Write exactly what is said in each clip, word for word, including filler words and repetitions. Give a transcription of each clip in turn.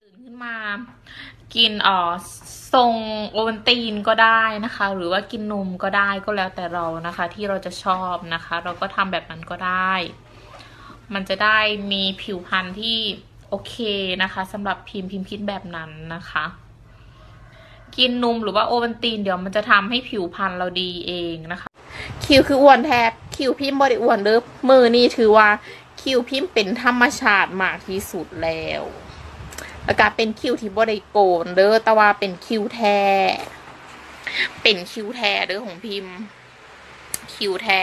ตื่นขึ้นมากินเอ่อทรงโอวัลตินก็ได้นะคะหรือว่ากินนมก็ได้ก็แล้วแต่เรานะคะที่เราจะชอบนะคะเราก็ทำแบบนั้นก็ได้มันจะได้มีผิวพรรณที่โอเคนะคะสำหรับพิมพ์พิมพ์คิดแบบนั้นนะคะกินนมหรือว่าโอวัลตินเดี๋ยวมันจะทำให้ผิวพรรณเราดีเองนะคะคิวคืออ้วนแทบคิวพิมพ์บริอ้วนเด้อมือนี่ถือว่าคิวพิมพ์เป็นธรรมชาติมากที่สุดแล้วแล้วก็เป็นคิวที่บริโกนเด้อแต่ว่าเป็นคิวแท้เป็นคิวแท้เด้อของพิมพ์คิวแท้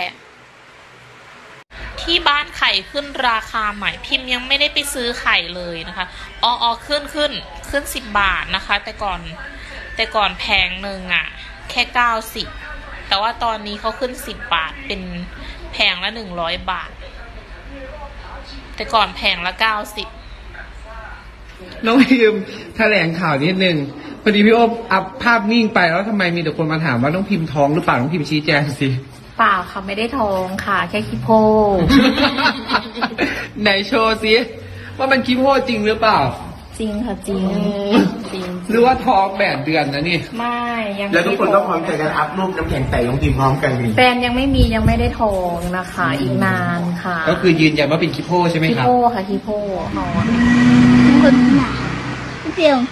ที่บ้านไข่ขึ้นราคาใหม่พิมพ์ยังไม่ได้ไปซื้อไข่เลยนะคะอ๋ออ๋อขึ้นขึ้นขึ้นสิบบาทนะคะแต่ก่อนแต่ก่อนแพงหนึ่งอ่ะแค่เก้าสิบแต่ว่าตอนนี้เขาขึ้นสิบบาทเป็นแพงละหนึ่งร้อยบาทแต่ก่อนแพงละเก้าสิบน้องพิมพ์แถลงข่าวนิดนึงพอดีพี่โอ๊บอัพภาพนิ่งไปแล้วทำไมมีแต่คนมาถามว่าน้องพิมพ์ท้องหรือเปล่าน้องพิมพ์ชี้แจงสิเปล่าค่ะไม่ได้ท้องค่ะแค่ขี้โพกไหนโชว์สิว่ามันขี้โพกจริงหรือเปล่าจริงค่ะจริงจริงหรือว่าท้องแปดเดือนนะนี่ไม่ยังแล้วทุกคนต้องพร้อมใจกันอัพรูปน้ำแข็งใส่น้องพิมพ์พร้อมกันแฟนยังไม่มียังไม่ได้ท้องนะคะอีกนานค่ะก็คือยืนยันว่าเป็นขี้โพกใช่ไหมครับขี้โพกค่ะขี้โพกนอนคนหนาพี่เพียว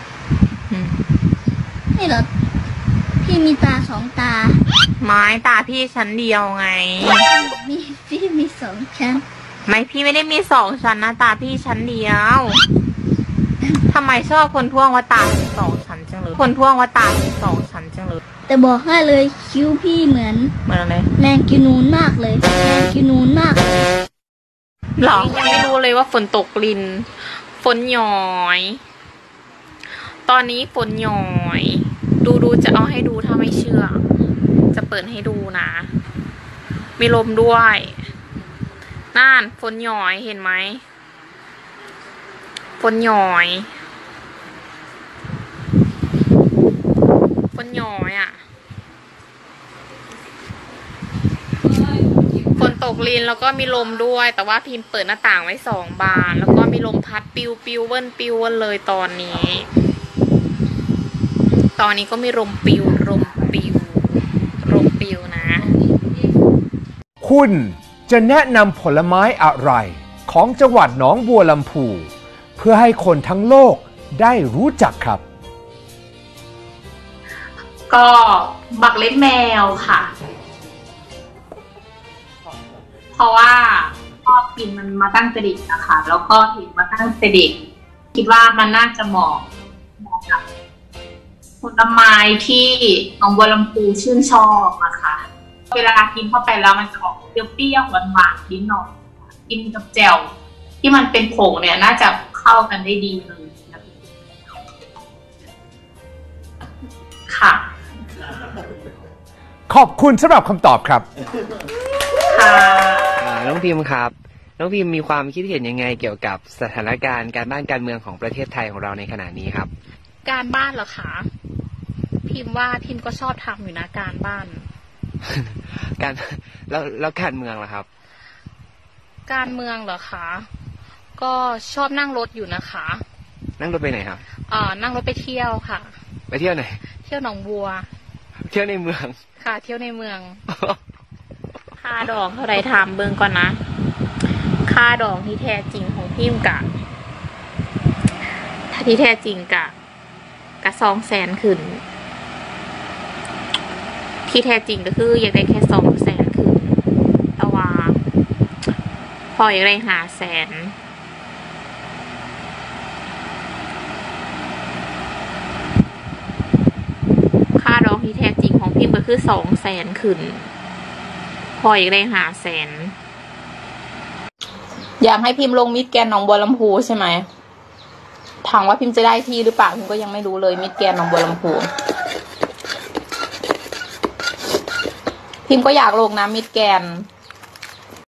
นี่เหรอพี่มีตาสองตาไม้ตาพี่ชั้นเดียวไงมีพี่มีสองชั้นไม่พี่ไม่ได้มีสองชั้นนะตาพี่ชั้นเดียวทำไมชอบคนท่วงว่าตาสองชั้นจังเลยคนท่วงว่าตาสองชั้นจังเลยแต่บอกให้เลยคิ้วพี่เหมือนเหมือนอะไรแมงกินูนมากเลยแมงกินูนมากหรอยังไม่รู้เลยว่าฝนตกลินฝนหย้อยตอนนี้ฝนหย้อยดูดูจะเอาให้ดูถ้าไม่เชื่อจะเปิดให้ดูนะมีลมด้วยน่านฝนหย้อยเห็นไหมฝนหย้อยฝนหย้อยอ่ะฝนตกลินแล้วก็มีลมด้วยแต่ว่าพิมพ์เปิดหน้าต่างไว้สองบานแล้วก็มีลมพัดปิวปิวเวิ้นปิวเวิ้นเลยตอนนี้ตอนนี้ก็มีลมปิวลมปิวลมปิวนะคุณจะแนะนำผลไม้อะไรของจังหวัดหนองบัวลำพูเพื่อให้คนทั้งโลกได้รู้จักครับก็บักเล็บแมวค่ะเพราะว่าชอบกินมันมาตั้งแต่เด็กนะคะแล้วก็เห็นมาตั้งแต่เด็กคิดว่ามันน่าจะเหมาะเหมาะกับผลไม้ที่หนองบัวลำพูชื่นชอบนะคะเวลากินเข้าไปแล้วมันจะออกเปรี้ยวๆหวานๆนิดหน่อยกินกับแจ่วที่มันเป็นผงเนี่ยน่าจะเข้ากันได้ดีเลยนะค่ะขอบคุณสำหรับคำตอบครับค่ะน้องพิมพ์ครับน้องพิมพ์มีความคิดเห็นยังไงเกี่ยวกับสถานการณ์การบ้านการเมืองของประเทศไทยของเราในขณะนี้ครับการบ้านเหรอคะพิมพ์ว่าพิมพ์ก็ชอบทำอยู่นะการบ้านการแล้วแล้วการเมืองล่ะครับการเมืองเหรอคะก็ชอบนั่งรถอยู่นะคะนั่งรถไปไหนครับอ่านั่งรถไปเที่ยวค่ะไปเที่ยวไหนเที่ยวหนองบัวเที่ยวในเมืองค่ะเที่ยวในเมืองค่าดอกเท่าไรถามเบิ่งก่อนนะค่าดอกที่แท้จริงของพิมพ์กะถ้าที่แท้จริงกะกะสองแสนขึ้นที่แท้จริงก็คืออยากได้แค่สองแสนขึ้นแต่ว่าพออยากได้หาแสนค่าดอกที่แท้จริงของพิมพ์ก็คือสองแสนขึ้นพออยากได้หาแสนอยากให้พิมพ์ลงมิดแกนหนองบัวลำพูใช่ไหมถามว่าพิมพ์จะได้ที่หรือเปล่าพิมพ์ก็ยังไม่รู้เลยมิดแกนหนองบัวลำพูพิมพ์ก็อยากลงนะมิดแกน